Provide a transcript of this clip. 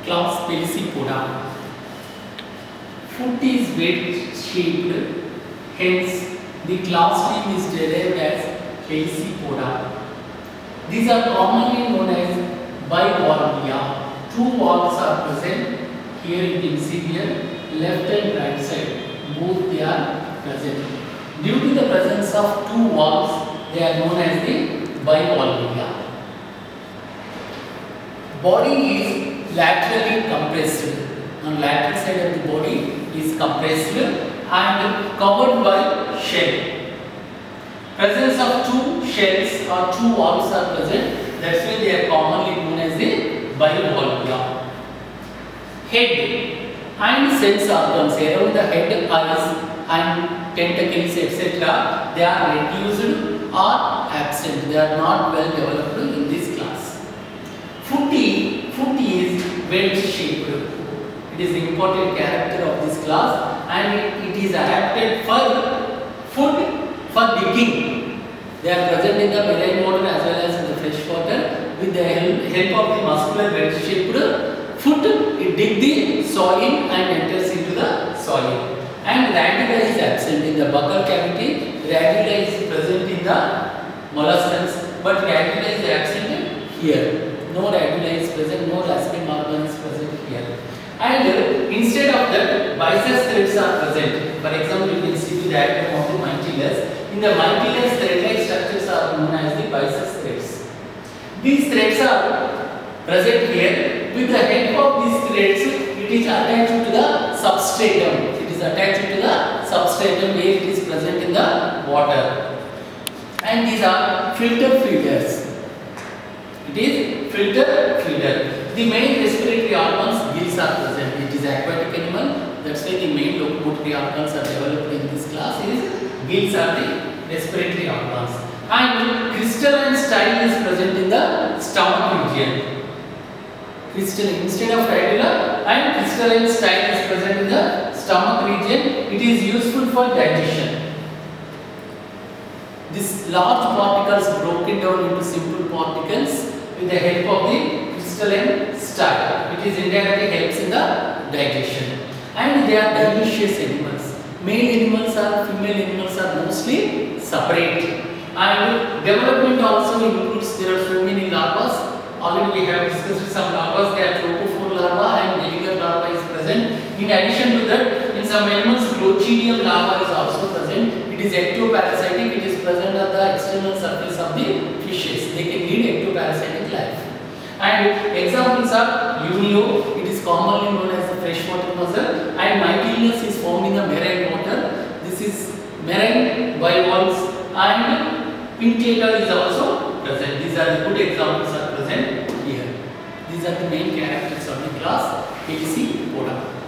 class Pelicopoda. Foot is wedge shaped, hence the class name is derived as Pelicopoda. These are commonly known as bivalvia. Two valves are present. Here you can see here left and right side, both they are present. Due to the presence of two valves, they are known as the bivalvia. Body is laterally compressed. On lateral side of the body is compressed and covered by shell. Presence of two shells or two valves are present. That's why they are commonly known as the bivalvia. Head and sense organs around the head, eyes and tentacles etc. they are reduced or absent. They are not well developed in this class. Foot is wedge shaped. It is the important character of this class and it is adapted for digging. They are present in the marine water as well as in the fresh water. With the help of the muscular wedge shaped foot, it digs the soil and enters into the soil. And radula is absent in the buccal cavity. Radula is present in the molluscans, but radula is absent here. No radula is present, no rasping organ is present here. And instead of that, biceps threads are present. For example, you can see the diagram of the mantillus. In the mantillus, thread-like structures are known as the biceps threads. These threads are present here. With the help of these threads, it is attached to the substratum. It is attached to the substratum where it is present in the water. And these are filter feeders. It is filter feeder. The main respiratory organs, gills are present. It is aquatic animal. That's why the main locomotory organs are developed in this class. Gills are the respiratory organs. And crystalline style is present in the stomach region. Instead of radula and crystalline style is present in the stomach region. It is useful for digestion. These large particles broken down into simple particles with the help of the crystalline style. It is indirectly helps in the digestion. And they are dioecious animals. Male animals or female animals are mostly separate. And development also includes, there are so many larvas. Already we have discussed some larvas. They are trophophore larva and neliger larva is present. In addition to that, in some animals, glochidium larva is also present. It is ectoparasitic. It is present on the external surface of the fishes. They can lead ectoparasitic life. And examples are Unio. It is commonly known as the freshwater mussel. And Mytilus is found in the marine water. This is marine bivalves. And Pinctata is also present. These are the good examples are present here. These are the main characters of the class Pelicopoda.